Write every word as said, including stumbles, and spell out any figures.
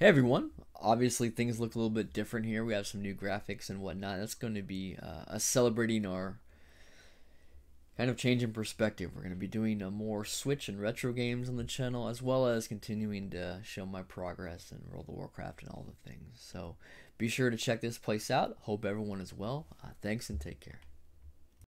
Hey everyone, obviously things look a little bit different here. We have some new graphics and whatnot. That's going to be uh, us celebrating our kind of change in perspective. We're going to be doing uh, more Switch and retro games on the channel, as well as continuing to show my progress in World of Warcraft and all the things. So be sure to check this place out. Hope everyone is well. Uh, thanks and take care.